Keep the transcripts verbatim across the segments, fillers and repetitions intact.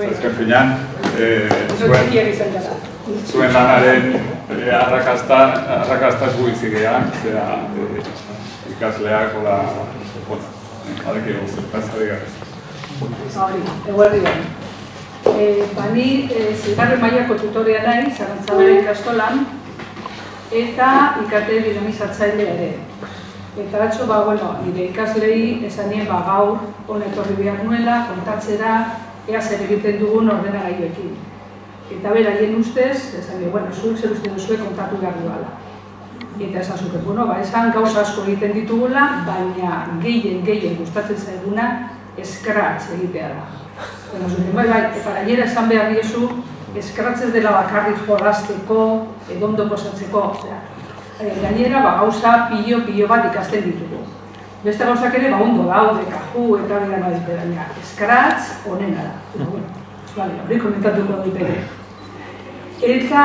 Azken finean, zuen lanaren arrakastaz guizigean, ikasleak, hola, adeki guztaz, ari gara. Hori, eguerdi gari. Bani, zigarren mailako tutorea nahi, Zarantzabere ikastolan, eta I K T dinamizatzaile ere. Eta atzo, ba, bueno, nire ikaslei esanien ba gaur, honetorri behar nuela, kontatzera, ea zer egiten dugun ordenagailuekin. Eta beraien ustez, esanien, bueno, zuek zer uste duzue kontatu behar duela. Eta esan zuke, bueno, ba, esan gauza asko egiten ditugula, baina gehien, gehien gustatzen zaiguna, Scratch egitea da. Eta zuten, bai, bai, eta gainera esan behar diezu, Scratch ez dela bakarrik jolasteko, edondo posatzeko, osea, gainera, ba, gauza pilo-pilo bat ikasten ditugu. Beste gauzak ere, ba, ondo daude, kaju eta bera badite baina. Scratch onena da. Bale, hori komentatuko dut ere. Eta,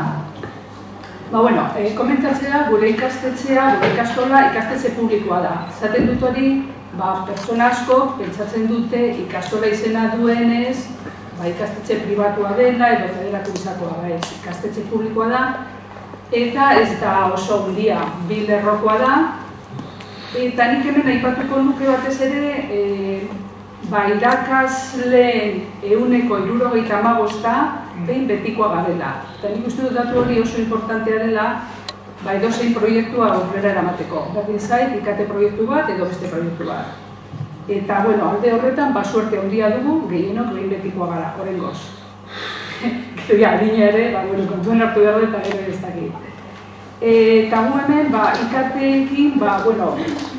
ba, bueno, komentatzea, gure ikastetxea, gure ikastola, ikastetxe publikoa da. Zaten dut hori, ba, pertsona asko pentsatzen dute ikastola izena duenez, ba, ikastetxe pribatua dela edo federakuntzakoa da, ez, ikastetxe publikoa da, eta ez da oso handia, bi lerrokoa da. Eta nik hemen aipatuko nuke batez ere, ba, irakasleen ehuneko hirurogeita hamabosta behin betikoa garela. Eta nik uste dut datu hori oso importantea dela, ba, edozein proiektua aurrera eramateko. Berdin zait, I K T proiektu bat edo beste proiektu bat. Eta, bueno, alde horretan, ba, suerte handia dugu, gehienok behin betikoa gara, horrengoz. Gero, adina ere, ba, bueno, kontuen hartu behar eta gero ez dakit. Eta gu hemen, ba, I K T-ekin, ba, bueno,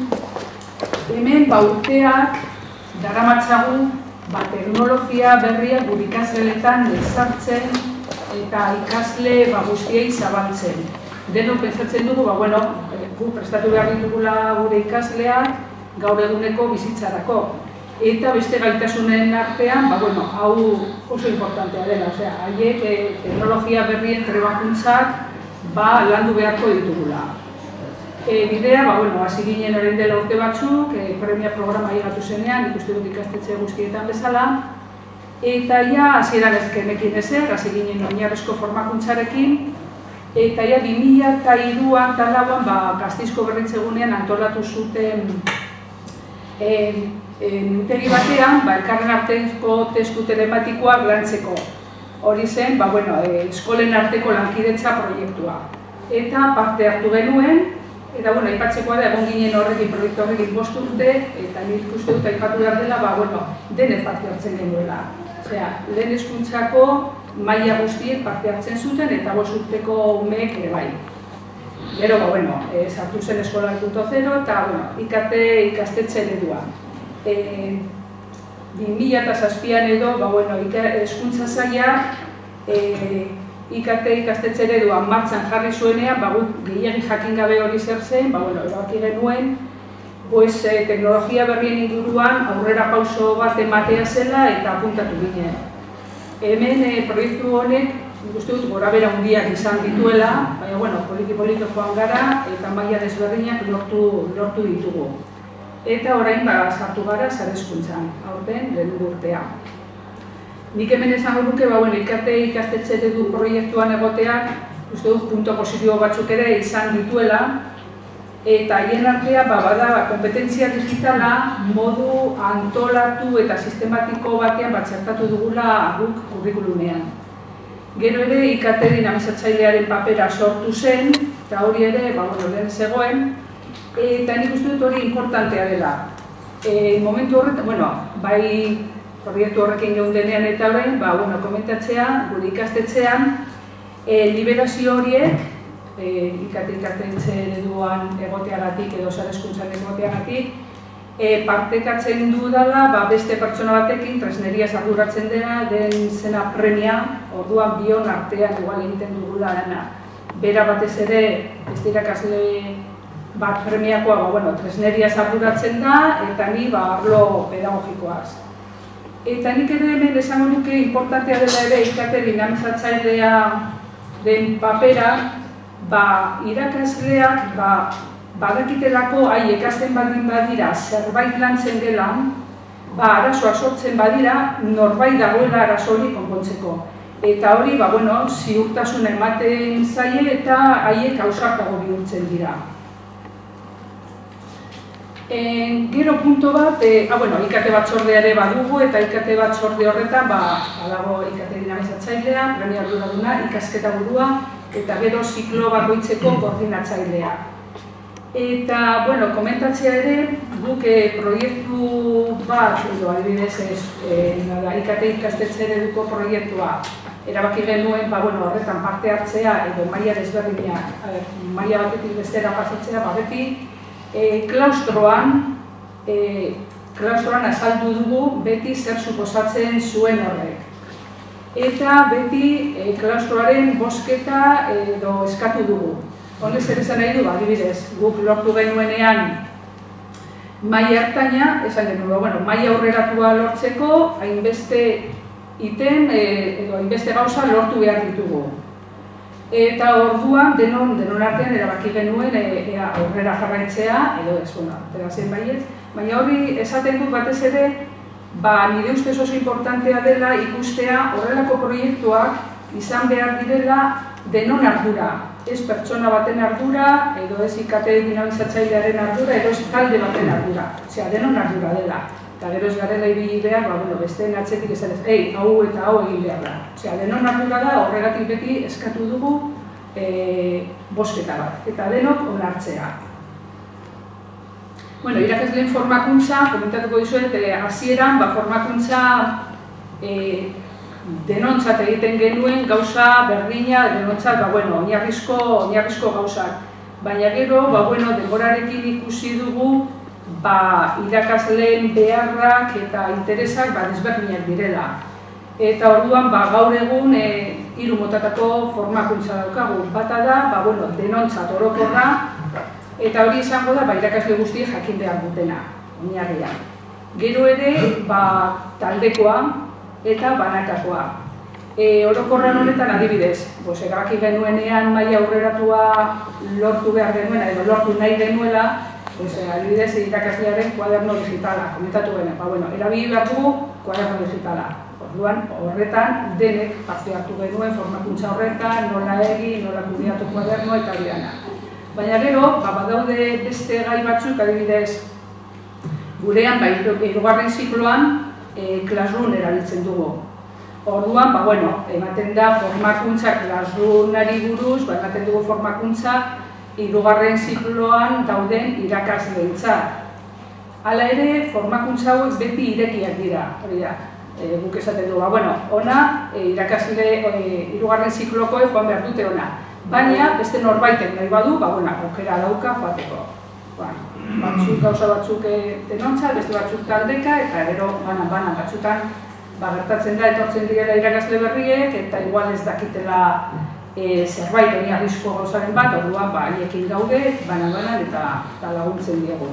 hemen, ba, urteak daramatzagu, ba, teknologia berria gure ikasleletan ezartzen eta ikasle, ba, guztiei zabaltzen. Denok pentsatzen dugu, ba, bueno, gu prestatu behar ditugula gure ikasleak gaur eguneko bizitzarako. Eta beste gaitasunen artean, ba, bueno, hau oso importantea dela, osea, haiek teknologia berrien trebakuntzak ba, landu beharko ditugula. Bidea, ba, bueno, hasi ginen orain dela urte batzuk, premia programa higatu zenean, ikuste dut ikastetxe guztietan bezala, eta ja, hasieran ezkenekin ezer, hasi ginen oinarrizko formakuntzarekin, eta ja, bi mila hiruan eta lauan, ba, Gasteizko berritzegunean antolatu zuten mintegi batean, ba, elkarren arteko testu telematikoak lantzeko. Hori zen, ba, bueno, eskolen arteko lankidetza proiektua. Eta parte hartu genuen, eta, bueno, aipatzekoa da, egon ginen horrekin, proiektu horrekin bost urte, eta nik uste dut aipatu behar dela, ba, bueno, denet parte hartzen genuela. Osea, lehen hezkuntzako maila guztiek parte hartzen zuten, eta bost urteko umeek ere bai. Gero, ba, bueno, sartu zen eskola puntu zero, eta, bueno, I K T ikastetxe eredua. bi mila zazpian edo, ba, bueno, hezkuntza sailak I K T ikastetxe eredua martxan jarri zuenean, ba, guk gehiagin jakin gabe hori zer zen, ba, bueno, erabaki genuen, pues, teknologia berrien inguruan aurrera pauso bat ematea zela eta apuntatu ginen. Hemen proiektu honek, uste dut, gorabera handiak izan dituela, baina, bueno, poliki-poliki joan gara eta maila desberdinak lortu ditugu. Eta orain, ba, sartu gara sare hezkuntzan, aurten, lehenengo urtea. Nik hemen esango nuke, ba, bueno, I K T ikastetxe eredu proiektuan egoteak, uste dut, punto positibo batzuk ere izan dituela, eta haien artean, ba, bada, kompetentzia digitala modu antolatu eta sistematiko batean bat txertatu dugula guk kurrikulumean. Gero ere, I K T dinamizatzailearen papera sortu zen, eta hori ere, ba, bueno, lehen zegoen, eta nik uste dut hori importantea dela. Momentu horretan, bueno, bai proiektu horrekin geundenean eta orain, ba, bueno, komentatzea, gure ikastetxean, liberazio horiek, I K T ikastetxe ereduan egoteagatik edo sare hezkuntzan egoteagatik, partekatzen dudala, ba, beste pertsona batekin, tresneriaz arduratzen dena, den zena premia, orduan bion artean igual egiten dugula dena. Bera batez ere, beste irakasle bat premiakoa, ba, bueno, tresneriaz arduratzen da, eta ni, ba, arlo pedagogikoaz. Eta nik ere hemen esango nuke importantea dela ere I K T dinamizatzailea den papera, ba, irakasleak, ba, badakitelako hai ikasten baldin badira zerbait lantzen dela, ba, arazoa sortzen badira, norbait dagoela arazo hori konpontzeko. Eta hori, ba, bueno, ziurtasuna ematen zaie eta haiek ausartago bihurtzen dira. En, gero punto bat, e, ah, bueno, I K T batzordea ere badugu eta I K T batzorde horretan, ba, badago I K T dinamizatzailea, premia arduraduna, ikasketa burua eta gero ziklo bakoitzeko koordinatzailea. Eta, bueno, komentatzea ere, guk e, proiektu bat, edo adibidez ez, e, I K T ikastetxe ereduko proiektua, erabaki genuen, ba, bueno, horretan parte hartzea edo maila desberdinak, maila batetik bestera pasatzea, ba, beti e, klaustroan, e, klaustroan azaldu dugu beti zer suposatzen zuen horrek. Eta beti e, klaustroaren bozketa edo eskatu dugu. Honez ere esan nahi du, adibidez, guk lortu genuenean maila hartaina, esan genuen, bueno, maila aurreratua lortzeko, hainbeste iten edo hainbeste gauza lortu behar ditugu. Eta orduan, denon, denon artean erabaki genuen e, ea aurrera jarraitzea, edo ez, bueno, ateratzen baietz. Baina hori esaten dut batez ere, ba, nire ustez oso importantea dela ikustea horrelako proiektuak izan behar direla denon ardura. Ez pertsona baten ardura, edo ez I K T dinamizatzailearen ardura, edo ez talde baten ardura. Osea, denon ardura dela. Eta gero ez garela ibili behar, ba, bueno, besteen atzetik esan ez, ei, hau eta hau egin behar da. Osea, denon ardura da, horregatik beti eskatu dugu e, bosketa bat, eta denok onartzea. Bueno, irakasleen formakuntza, komentatuko dizuet, e, hasieran, ba, formakuntza e, denontzat egiten genuen gauza berdina, denontzat, ba, bueno, oinarrizko, oinarrizko gauzak. Baina gero, ba, bueno, denborarekin ikusi dugu, ba, irakasleen beharrak eta interesak ba, desberdinak direla. Eta orduan, ba, gaur egun e, hiru motatako formakuntza daukagu. Bata da, ba, bueno, denontzat orokorra, eta hori izango da, ba, irakasle guztiek jakin behar dutena, oinarria. Gero ere, ba, taldekoa eta banakakoa. E, orokorran honetan adibidez, bos, erabaki genuenean maila aurreratua lortu behar genuena, edo lortu nahi genuela, pues, adibidez, irakaslearen kuaderno digitala, komentatu genuen, ba, bueno, erabili behar dugu kuaderno digitala. Orduan, horretan denek parte hartu genuen formakuntza horretan, nola egin, nola kudeatu kuaderno eta bidana. Baina gero, ba, badaude beste gai batzuk, adibidez, gurean, ba, hirugarren zikloan, e, Classroom erabiltzen dugu. Orduan, ba, bueno, ematen da formakuntza Classroomari buruz, ba, ematen dugu formakuntza hirugarren zikloan dauden irakasleentzat. Hala ere, formakuntza hauek beti irekiak dira, hori da. E, guk esaten du, ba, bueno, ona, e, irakasle hirugarren e, ziklokoek joan behar dute ona. Baina, beste norbaitek nahi badu, ba, bueno, aukera dauka joateko. Ba, batzuk gauza batzuk denontzat, beste batzuk taldeka, eta gero banan-banan batzutan ba, gertatzen da, etortzen direla irakasle berriek, eta igual ez dakitela E, zerbait oinarrizko gauzaren bat, orduan ba, haiekin gaude, banan-banan eta, eta laguntzen diegu.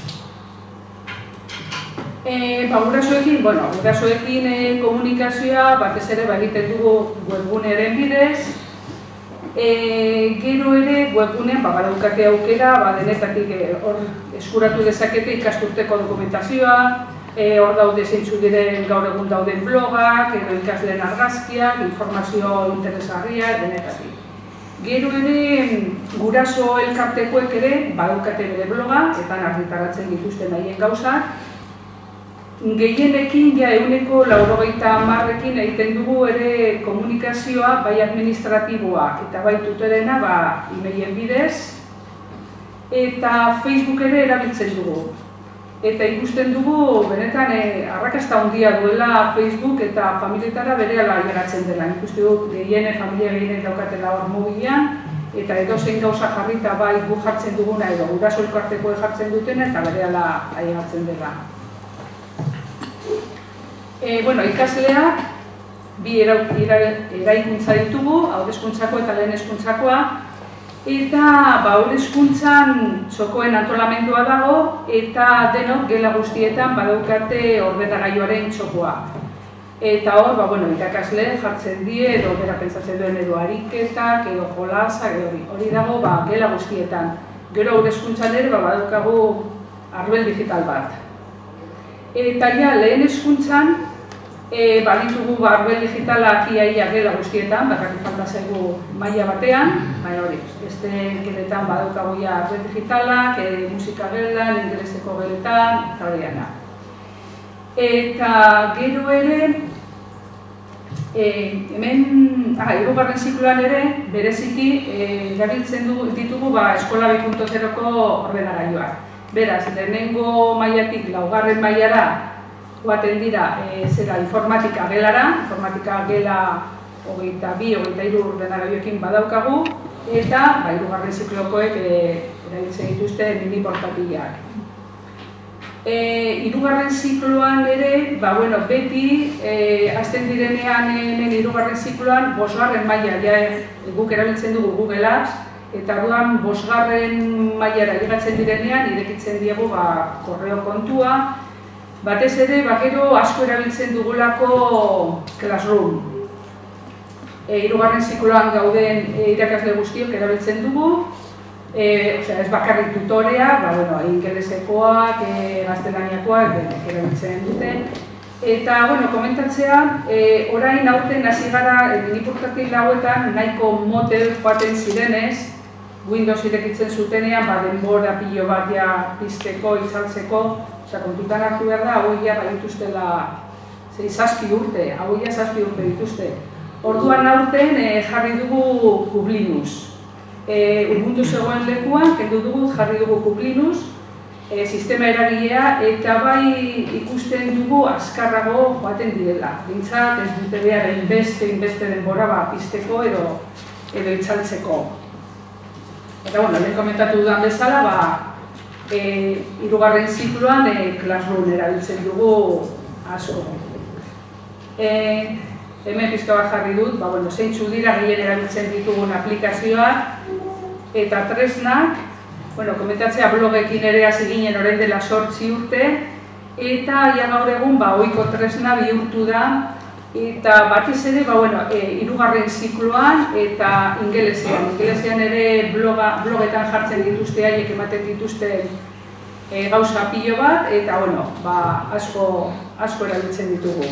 E, ba, gurasoekin, bueno, gurasoekin e, komunikazioa batez ere ba, egiten dugu webgunearen bidez. E, gero ere webgunean ba, badaukate aukera, ba, denetatik e, hor eskuratu dezakete ikasturteko dokumentazioa, E, hor daude zeintzu diren gaur egun dauden blogak, edo ikasleen argazkiak, informazio interesgarriak, denetatik. Gero ere, guraso elkartekoek ere, badaukate bere bloga, eta argitaratzen dituzten haien gauzak. Gehienekin, ja, ehuneko laurogeita hamarrekin egiten dugu ere komunikazioa, bai administratiboa eta bai tutorena, ba, e-mailen bidez, eta Facebook ere erabiltzen dugu. Eta ikusten dugu, benetan, eh, arrakasta handia duela Facebook eta familietara berehala geratzen dela. Ikusten dut, gehiene, familia gehienek daukatela hor mobilean, eta edozein gauza jarrita bai gu jartzen duguna edo guraso elkartekoek jartzen dutena eta berehala ailegatzen dela. E, bueno, ikasleak, bi eraikuntza ditugu, hauteskuntzako eta lehen hezkuntzakoa, eta ba, hor hezkuntzan txokoen antolamendua dago eta denok gela guztietan badaukate ordenagailuaren txokoa. Eta hor, ba, bueno, irakasle jartzen die edo bera pentsatzen duen edo ariketak edo jolasak edo hori. Hori dago ba, gela guztietan. Gero hor hezkuntzan ere ba, badaukagu arbel digital bat. Eta ja, lehen hezkuntzan, baditugu arbel digitalak iaia gela guztietan, bakarrik falta zaigu maila batean, baina hori, beste geletan badaukagu ja arbel digitalak, musika gelan, ingeleseko geletan, eta hori gana. Eta gero ere, hemen, hirugarren zikloan ere, bereziki, erabiltzen ditugu eskola bi puntu zeroko ordenagailuak. Beraz, lehenengo mailatik laugarren mailara joaten dira zera informatika gelara, informatika gela hogeita bi, hogeita hiru ordenagailuekin badaukagu, eta hirugarren ziklokoek erabiltzen dituzte mini portatilak. Hirugarren zikloan ere, beti, hasten direnean hemen hirugarren zikloan, bosgarren maila, guk erabiltzen dugu Google Apps, eta orduan bosgarren mailara ligatzen direnean, irekitzen diegu korreo kontua. Batez ere, gero asko erabiltzen dugulako Classroom. Hirugarren zikloan gauden irakasle guztiok erabiltzen dugu, ez bakarrik tutoreak, ingelesekoak, gaztelaniakoak, erabiltzen dute. Eta, komentatzea, orain aurten hasi gara mini portatil hauetan nahiko motel joaten zirenez, Windows irekitzen zutenean, denbora pilo bat pizteko, itzaltzeko, kontutan hartu behar da, hau ia dituztela zazpi urte, hau ia zazpi urte dituzte. Orduan aurten jarri dugu Kublinus. Ubuntu zegoen lekuan, kendu dugu jarri dugu Kublinus, sistema eragilea, eta bai ikusten dugu azkarrago joaten direla. Bintzat, ez dute behar inbeste, inbeste denbora pizteko edo itzaltzeko. Eta, bueno, lehen komentatu dudan bezala, hirugarren zikloan Classroom erabiltzen dugu asko. Hemen pizka bat jarri dut, zeintzu dira gehien erabiltzen ditugun aplikazioak eta tresnak, komentatzea blogekin ere hasi ginen orain dela zortzi urte, eta ja gaur egun ohiko tresna bihurtu da, eta batez ere hirugarren zikloan eta ingelesean. Ingelesean ere blogetan jartzen dituzte, haiek ematen dituzte gauza pilo bat, eta asko erabiltzen ditugu.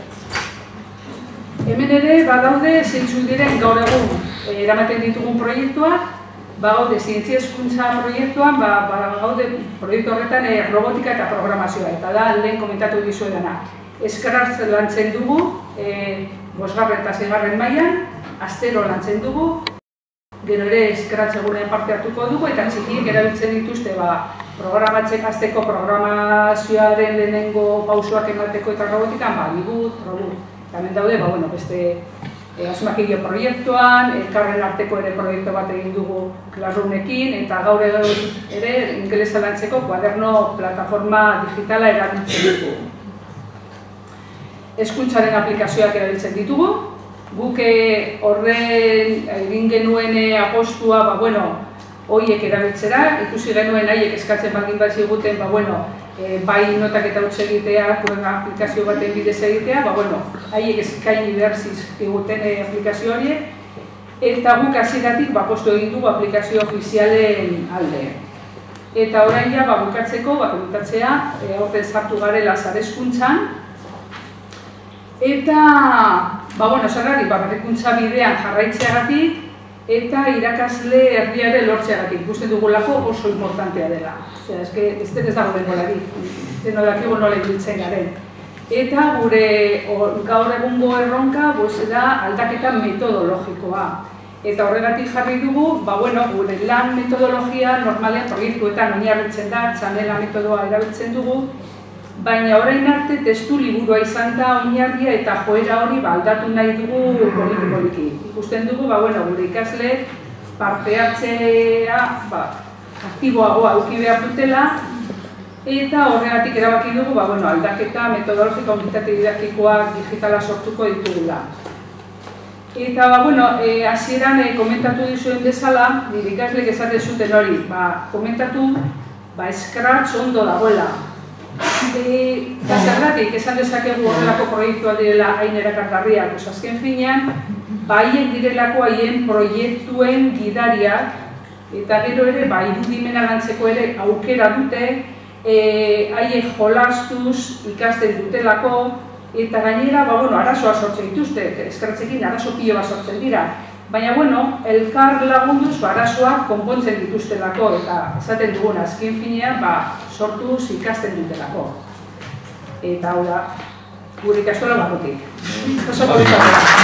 Hemen ere badaude zeintzu diren gaur egun eramaten ditugun proiektuak, bagaude zientzia hezkuntza proiektuan, bagaude proiektu horretan robotika eta programazioa, eta da lehen komentatu dizuedana. Scratch lantzen dugu, bosgarren eta seigarren mailan, astero lantzen dugu, gero ere Scratch egunean parte hartuko dugu, eta txikiek erabiltzen dituzte programatzek hasteko programazioaren lehenengo pausoak emateko eta robotikan, Libut, Robut. Eta hemen daude, beste asmakillo proiektuan, elkarren arteko ere proiektu bat egin dugu Classroomekin, eta gaur ere ingelesa lantzeko kuaderno plataforma digitala erabiltzen dugu. Hezkuntzaren aplikazioak erabiltzen ditugu, guk horren egin genuen apostua, horiek erabiltzera, ikusi genuen haiek eskatzen baldin bat ziguten, bai notak eta utz egitea, aplikazio baten bidez egitea, haiek eskaini behar zizkiguten aplikazio horiek, eta guk hasieratik apostu egin dugu aplikazio ofizialen alde. Eta orain ja, bukatzeko, komentatzea, aurten sartu garela sare hezkuntzan, eta, zergatik, berrikuntza bidean jarraitzeagatik, eta irakasle erdiare lortzeagatik. Ikusten dugulako oso importantea dela. Osea, ez ez dago denborarik, deno dakigu nola ibiltzen garen. Eta gure gaur egungo erronka da aldaketa metodologikoa. Eta horregatik jarri dugu, gure lan metodologia normalean proiektuetan oinarritzen da, txanela metodoa erabiltzen dugu, baina orain arte testu liburua izan da oinarria eta joera hori aldatu nahi dugu poliki-poliki. Ikusten dugu, gure ikasle parte hartzea aktiboagoa eduki behar dutela, eta horregatik erabaki dugu aldaketa metodologiko unitate didaktikoak digitala sortuko ditugula. Eta, hasieran komentatu dizuen bezala, nire ikaslek esaten zuten hori, komentatu Scratch ondo dagoela. Eta zergatik, esan dezakegu horrelako proiektua direla hain erakargarriak, azken finean, haien direlako haien proiektuen gidariak, eta gero ere, irudimena lantzeko ere aukera dute, haiek jolastuz ikasten dutelako, eta gainera, ba, bueno, arazoa sortzen dituzte, eskratzekin arazo pilo bat sortzen dira. Baina, bueno, elkar lagunduz arazoak konpontzen dituztelako, eta esaten dugun azken finean, ba, sortuz ikasten dutelako. Eta hau da, gure ikastola barrutik. Oso polita.